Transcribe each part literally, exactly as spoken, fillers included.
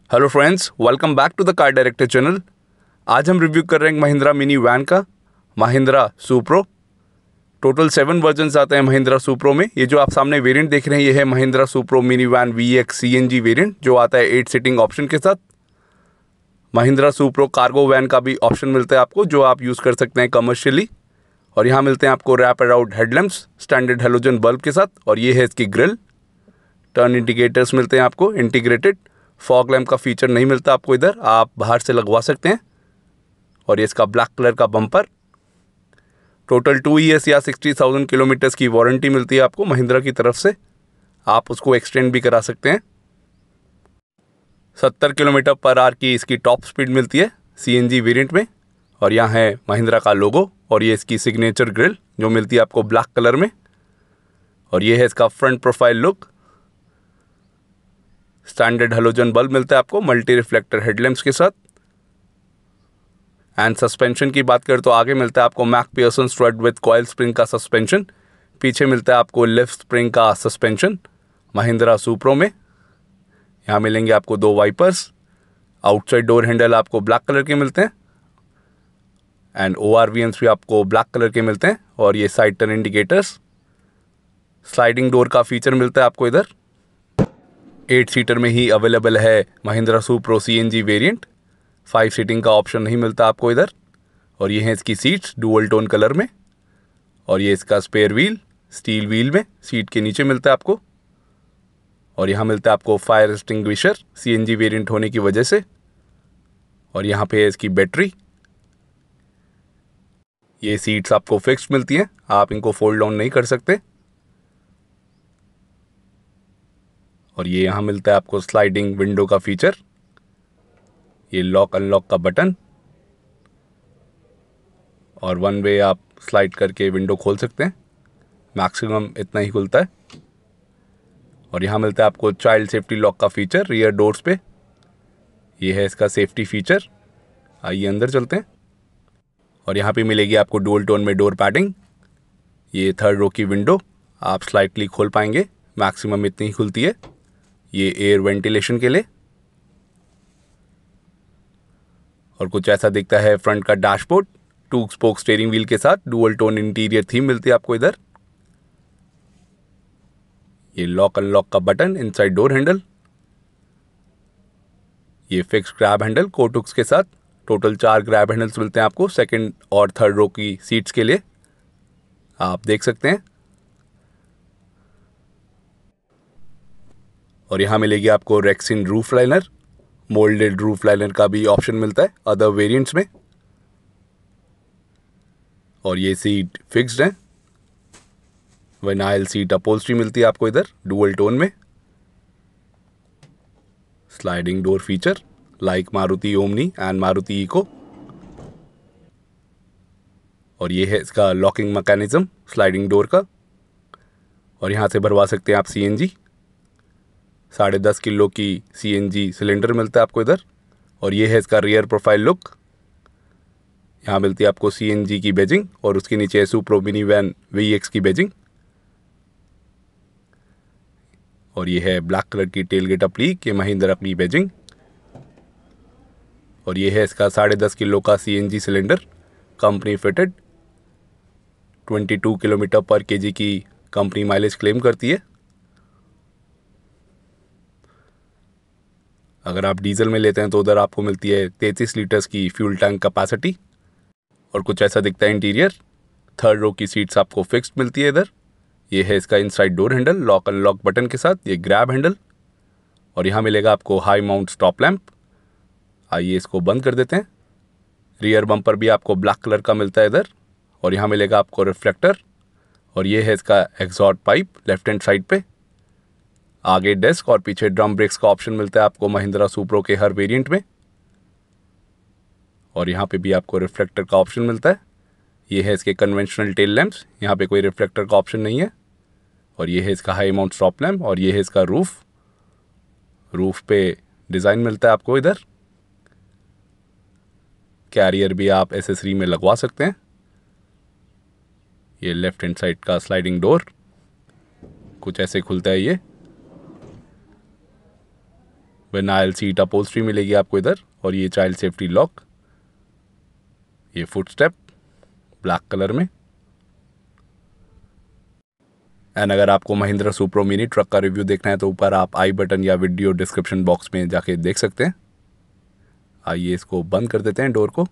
Hello friends, welcome back to the car director channel. आज हम review कर रहे हैं महिंद्रा मिनी वैन का, Mahindra Supro. Total seven versions आते हैं महिंद्रा सुप्रो में। ये जो आप सामने वेरिएंट देख रहे हैं, ये है Mahindra Supro mini van V X C N G variant, जो आता है एट सीटिंग ऑप्शन के साथ। महिंद्रा सुप्रो कार्गो वैन का भी ऑप्शन मिलता है आपको, जो आप यूज़ कर सकते हैं कमर्शियली। और यहाँ मिलते हैं आपको wrap around headlamps standard halogen bulb के साथ, और ये है इसकी ग्रिल। टर्न इंडिकेटर्स मिलते हैं आपको इंटीग्रेटेड। फॉग लैम्प का फीचर नहीं मिलता आपको इधर, आप बाहर से लगवा सकते हैं। और ये इसका ब्लैक कलर का बम्पर। टोटल टू ईयर्स या सिक्सटी थाउजेंड किलोमीटर्स की वारंटी मिलती है आपको महिंद्रा की तरफ से। आप उसको एक्सटेंड भी करा सकते हैं। सत्तर किलोमीटर पर आवर की इसकी टॉप स्पीड मिलती है सी एन जी वेरिएंट में। और यहाँ है महिंद्रा का लोगो, और ये इसकी सिग्नेचर ग्रिल जो मिलती है आपको ब्लैक कलर में। और ये है इसका front profile look. Standard halogen bulb मिलता है आपको मल्टी रिफ्लेक्टर हेडलैम्प्स के साथ। एंड सस्पेंशन की बात करें तो आगे मिलता है आपको Mac Pherson strut with coil spring का सस्पेंशन। पीछे मिलता है आपको लिफ्ट स्प्रिंग का सस्पेंशन महिंद्रा सुप्रो में। यहाँ मिलेंगे आपको दो वाइपर्स। आउटसाइड डोर हैंडल आपको ब्लैक कलर के मिलते हैं। And O R V Ms भी आपको ब्लैक कलर के मिलते हैं। और ये side turn indicators. Sliding door का फीचर मिलता है आपको इधर। एट सीटर में ही अवेलेबल है Mahindra Supro C N G variant. Five seating का ऑप्शन नहीं मिलता आपको इधर। और ये है इसकी सीट्स डुअल टोन कलर में। और ये इसका स्पेयर व्हील स्टील व्हील में सीट के नीचे मिलता है आपको। और यहाँ मिलता है आपको fire extinguisher C N G variant होने की वजह से। और यहाँ पे है इसकी बैटरी। ये सीट्स आपको फिक्स्ड मिलती हैं, आप इनको फोल्ड डाउन नहीं कर सकते। और ये यहाँ मिलता है आपको स्लाइडिंग विंडो का फीचर। ये लॉक अनलॉक का बटन, और वन वे आप स्लाइड करके विंडो खोल सकते हैं। मैक्सिमम इतना ही खुलता है। और यहाँ मिलता है आपको चाइल्ड सेफ्टी लॉक का फीचर रियर डोर्स पे। ये है इसका सेफ्टी फीचर। आइए अंदर चलते हैं। और यहाँ पे मिलेगी आपको डुअल टोन में डोर पैडिंग। ये थर्ड रो की विंडो आप स्लाइटली खोल पाएंगे, मैक्सिमम इतनी ही खुलती है। ये एयर वेंटिलेशन के लिए। और कुछ ऐसा दिखता है फ्रंट का dashboard. Two spoke steering wheel के साथ डुअल टोन इंटीरियर थीम मिलती है आपको इधर। ये लॉक अनलॉक का बटन इनसाइड डोर हैंडल। ये फिक्स ग्रैब हैंडल कोटुक्स के साथ। टोटल चार ग्रैब हैंडल्स मिलते हैं आपको सेकंड और थर्ड रो की सीट्स के लिए, आप देख सकते हैं। और यहाँ मिलेगी आपको rexine roof liner. Moulded roof liner का भी ऑप्शन मिलता है अदर वेरिएंट्स में। और ये सीट फिक्स्ड है। विनाइल सीट अपहोल्स्ट्री मिलती है आपको इधर डुअल टोन में। Sliding door feature like Maruti Omni and Maruti Eeco. और ये है इसका लॉकिंग मैकेनिज्म स्लाइडिंग डोर का। और यहाँ से भरवा सकते हैं आप सी एन जी। साढ़े दस किलो की सी एन जी सिलेंडर मिलता है आपको इधर। और ये है इसका रियर प्रोफाइल लुक। यहाँ मिलती है आपको सी एन जी की बैजिंग, और उसके नीचे है Supro mini van V X की बैजिंग। और ये है ब्लैक कलर की टेलगेट अप्लीक, ये महिंद्रा की बैजिंग। और ये है इसका साढ़े दस किलो का C N G cylinder company fitted. Twenty two kilometre per KG की कंपनी माइलेज क्लेम करती है। अगर आप डीजल में लेते हैं तो उधर आपको मिलती है तैंतीस लीटर्स की फ्यूल टैंक कैपेसिटी। और कुछ ऐसा दिखता है इंटीरियर। थर्ड रो की सीट्स आपको फिक्स्ड मिलती है इधर। ये है इसका inside door handle lock unlock button के साथ, ये ग्रैब हैंडल। और यहाँ मिलेगा आपको हाई माउंट स्टॉप लैंप। आइए इसको बंद कर देते हैं। रियर बम्पर भी आपको ब्लैक कलर का मिलता है इधर। और यहाँ मिलेगा आपको रिफ्लेक्टर। और ये है इसका exhaust pipe left hand side पे। आगे डेस्क और पीछे ड्रम ब्रेक्स का ऑप्शन मिलता है आपको महिंद्रा सुप्रो के हर वेरिएंट में। और यहाँ पे भी आपको रिफ्लेक्टर का ऑप्शन मिलता है। ये है इसके कन्वेंशनल टेल लैंप्स, यहाँ पे कोई रिफ्लेक्टर का ऑप्शन नहीं है। और ये है इसका हाई माउंट स्टॉप लैम्प। और ये है इसका रूफ। रूफ पे डिज़ाइन मिलता है आपको इधर। कैरियर भी आप एसेसरी में लगवा सकते हैं। ये लेफ्ट हैंड साइड का स्लाइडिंग डोर कुछ ऐसे खुलता है ये। विनाइल सीट अपहोल्स्ट्री मिलेगी आपको इधर, और ये चाइल्ड सेफ्टी लॉक, ये फुट स्टेप ब्लैक कलर में। एंड अगर आपको महिंद्रा सुप्रो मिनी ट्रक का रिव्यू देखना है तो ऊपर आप आई बटन या वीडियो डिस्क्रिप्शन बॉक्स में जाके देख सकते हैं। आइए इसको बंद कर देते हैं डोर को।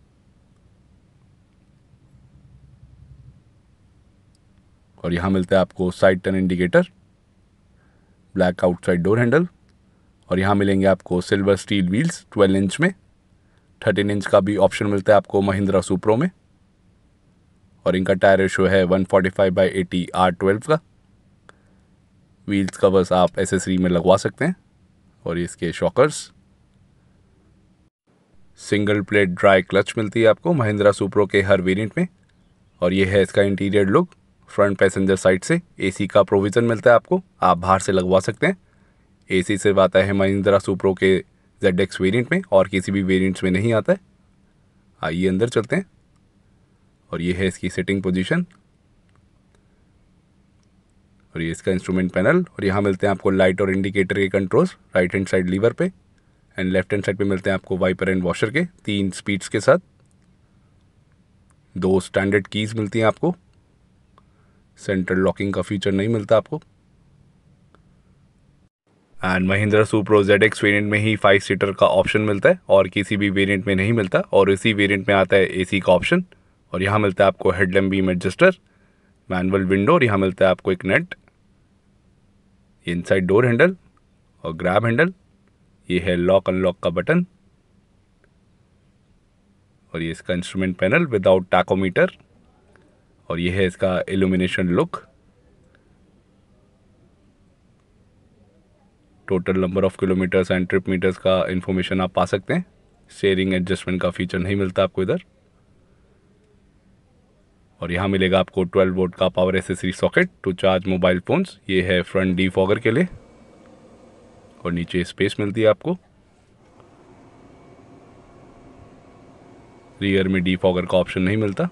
और यहाँ मिलता है आपको side turn indicator, black outside door handle, और यहाँ मिलेंगे आपको silver steel wheels twelve inch में। थर्टीन इंच का भी ऑप्शन मिलता है आपको महिंद्रा सुप्रो में। और इनका टायर रेशो है one forty five by eighty R twelve का। व्हील्स कवर्स आप एसेसरी में लगवा सकते हैं। और इसके shockers, single plate dry clutch मिलती है आपको महिंद्रा सुप्रो के हर वेरिएंट में। और ये है इसका interior look. Front passenger side से एसी का प्रोविज़न मिलता है आपको, आप बाहर से लगवा सकते हैं। एसी सिर्फ आता है महिंद्रा सुप्रो के जेड एक्स वेरिएंट में, और किसी भी वेरिएंट्स में नहीं आता है। आइए अंदर चलते हैं। और ये है इसकी सिटिंग पोजीशन, और ये इसका इंस्ट्रूमेंट पैनल। और यहाँ मिलते हैं आपको लाइट और इंडिकेटर के controls right hand side lever पे, एंड लेफ्ट हैंड साइड पे मिलते हैं आपको वाइपर एंड वॉशर के तीन स्पीड्स के साथ। दो स्टैंडर्ड कीज़ मिलती हैं आपको, सेंट्रल लॉकिंग का फीचर नहीं मिलता आपको। And Mahindra Supro Z X variant में ही फाइव सीटर का ऑप्शन मिलता है, और किसी भी वेरिएंट में नहीं मिलता। और इसी वेरिएंट में आता है एसी का ऑप्शन। और यहाँ मिलता है आपको headlamp beam adjuster, manual window, और यहाँ मिलता है आपको एक नेट, इनसाइड डोर हैंडल और ग्रैब हैंडल। ये है लॉक अनलॉक का बटन, और ये इसका इंस्ट्रूमेंट पैनल विदाउट टैकोमीटर। और ये है इसका illumination look. Total number of kilometres and trip metres का इन्फॉर्मेशन आप पा सकते हैं। शेयरिंग एडजस्टमेंट का फीचर नहीं मिलता आपको इधर। और यहाँ मिलेगा आपको ट्वेल्व वोल्ट का power accessory socket to charge mobile phones. ये है फ्रंट डीफॉगर के लिए, और नीचे स्पेस मिलती है आपको। रियर में डीफॉगर का ऑप्शन नहीं मिलता।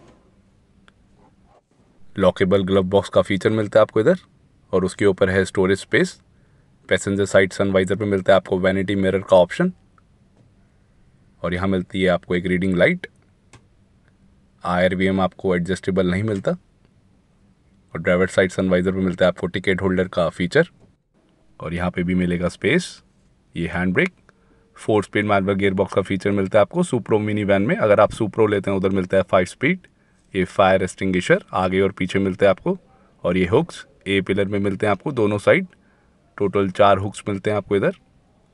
लॉकेबल ग्लव बॉक्स का फीचर मिलता है आपको इधर, और उसके ऊपर है storage space. Passenger side sunvisor पे मिलता है आपको वैनिटी मिरर का ऑप्शन, और यहाँ मिलती है आपको एक रीडिंग लाइट। आईआरवीएम आपको एडजस्टेबल नहीं मिलता। और ड्राइवर साइड सनवाइजर पे मिलता है आपको टिकट होल्डर का फीचर, और यहाँ पे भी मिलेगा स्पेस। ये hand brake, four speed manual gear box का फीचर मिलता है आपको सुप्रो मिनी वैन में। अगर आप सुप्रो लेते हैं उधर मिलता है फाइव स्पीड। ये फायर एक्सटिंग्विशर आगे और पीछे मिलते हैं आपको, और ये हुक्स ए पिलर में मिलते हैं आपको दोनों साइड। टोटल चार हुक्स मिलते हैं आपको इधर।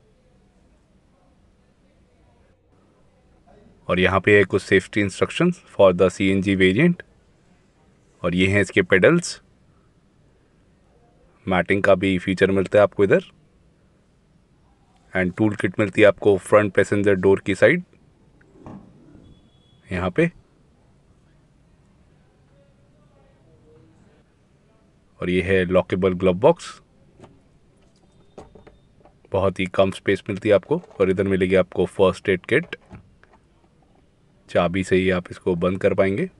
और यहाँ पे है कुछ safety instructions for the CNG variant. और ये हैं इसके पेडल्स। मैटिंग का भी फीचर मिलता है आपको इधर, एंड टूल किट मिलती है आपको फ्रंट पैसेंजर डोर की साइड यहाँ पे। और ये है लॉकेबल ग्लव बॉक्स, बहुत ही कम स्पेस मिलती है आपको। और इधर मिलेगी आपको फर्स्ट एड किट, चाबी से ही आप इसको बंद कर पाएंगे।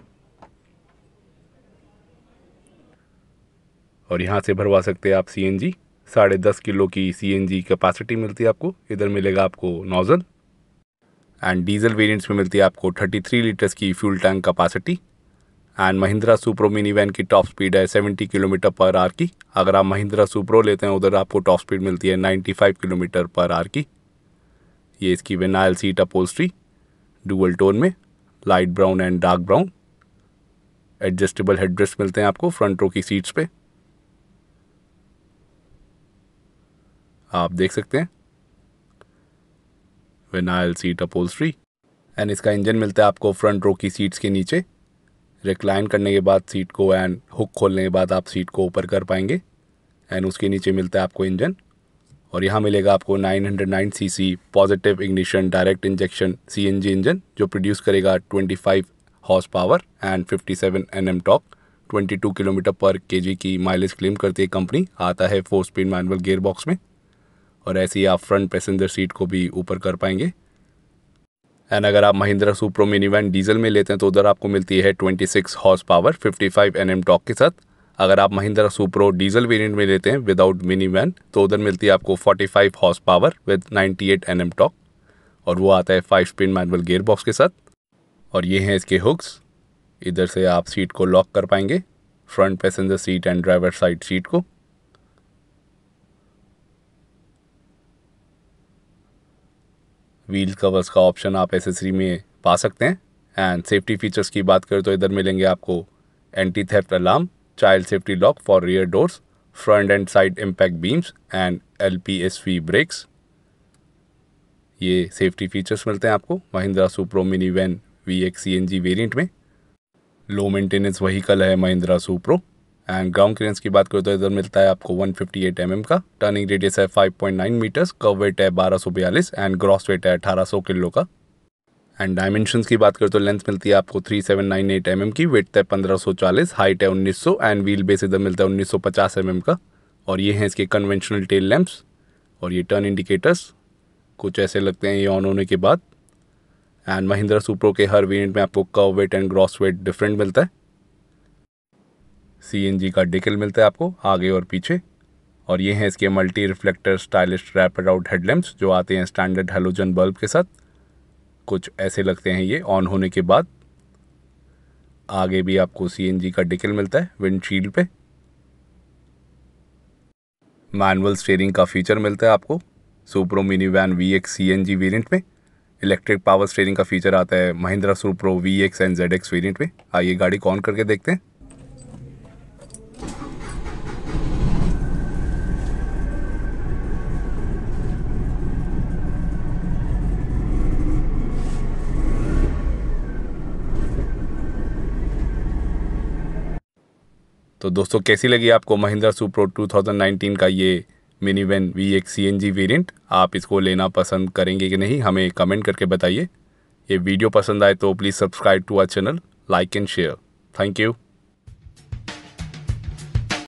और यहाँ से भरवा सकते हैं आप सीएनजी। साढ़े दस किलो की सीएनजी कैपेसिटी मिलती है आपको। इधर मिलेगा आपको नोजल। एंड डीजल वेरिएंट्स में मिलती है आपको थर्टी थ्री लीटर्स की fuel tank capacity. And Mahindra Supro mini van की टॉप स्पीड है सेवेंटी किलोमीटर पर आवर की। अगर आप महिंद्रा सुप्रो लेते हैं उधर आपको टॉप स्पीड मिलती है ninety five kilometre per hour की। ये इसकी vinyl seat upholstery dual tone में, light brown and dark brown. Adjustable headrest मिलते हैं आपको फ्रंट रो की सीट्स पे, आप देख सकते हैं विनाइल सीट अपहोल्स्ट्री। एंड इसका इंजन मिलता है आपको फ्रंट रो की सीट्स के नीचे। रिक्लाइन करने के बाद सीट को एंड हुक खोलने के बाद आप सीट को ऊपर कर पाएंगे, एंड उसके नीचे मिलता है आपको इंजन। और यहाँ मिलेगा आपको nine hundred nine CC positive ignition direct injection CNG engine, जो प्रोड्यूस करेगा twenty five horse power and fifty seven NM torque. Twenty two kilometre per KG की माइलेज क्लेम करती है कंपनी। आता है four speed manual gear box में, और ऐसे ही आप फ्रंट पैसेंजर सीट को भी ऊपर कर पाएंगे। एंड अगर आप Mahindra Supro mini van diesel में लेते हैं तो उधर आपको मिलती है twenty six horse power fifty five NM torque के साथ। अगर आप महिंद्रा सुप्रो डीजल वेरिएंट में लेते हैं विदाउट मिनी वैन तो उधर मिलती है आपको पैंतालीस हॉर्स पावर विद अट्ठानवे एनएम टॉर्क, और वो आता है five speed manual gear box के साथ। और ये हैं इसके हुक्स, इधर से आप सीट को लॉक कर पाएंगे, front passenger seat and driver side seat को। व्हील कवर्स का ऑप्शन आप एसेसरी में पा सकते हैं। एंड सेफ्टी फीचर्स की बात करें तो इधर मिलेंगे आपको anti theft alarm, child safety lock for rear doors, front and side impact beams and L P S V brakes. ये सेफ्टी फीचर्स मिलते हैं आपको Mahindra Supro mini van V X C N G variant में। Low maintenance vehicle है Mahindra Supro. And ground clearance की बात करें तो इधर मिलता है आपको एक सौ अट्ठावन एम एम का, टर्निंग रेडियस है five point nine metres, kerb weight है बारह सौ बयालीस एंड ग्रॉस वेट है अठारह सौ किलो का। एंड डायमेंशंस की बात करें तो लेंथ मिलती है आपको three seven nine eight M M की, वेट है पंद्रह सौ चालीस, हाइट है उन्नीस सौ एंड व्हील बेस इधर मिलता है उन्नीस सौ पचास एम एम का। और ये हैं इसके कन्वेंशनल टेल लैंप्स। और ये टर्न इंडिकेटर्स कुछ ऐसे लगते हैं ये ऑन होने के बाद। एंड महिंद्रा सुप्रो के हर वेरिएंट में आपको kerb weight and gross weight different मिलता है। सीएनजी का डिकल मिलता है आपको आगे और पीछे। और ये हैं इसके multi reflector stylish rapid out headlamps जो आते हैं स्टैंडर्ड हैलोजन बल्ब के साथ। कुछ ऐसे लगते हैं ये ऑन होने के बाद। आगे भी आपको सीएनजी का डिकल मिलता है विंडशील्ड पे। मैनुअल स्टीयरिंग का फीचर मिलता है आपको Supro mini van V X C N G variant में। इलेक्ट्रिक पावर स्टीयरिंग का फीचर आता है Mahindra Supro V X and Z X variant में। आइए गाड़ी को ऑन करके देखते हैं। तो दोस्तों कैसी लगी आपको Mahindra Supro two thousand nineteen का ये mini van V X C N G variant? आप इसको लेना पसंद करेंगे कि नहीं हमें कमेंट करके बताइए। ये वीडियो पसंद आए तो please subscribe to our channel, like and share. Thank you.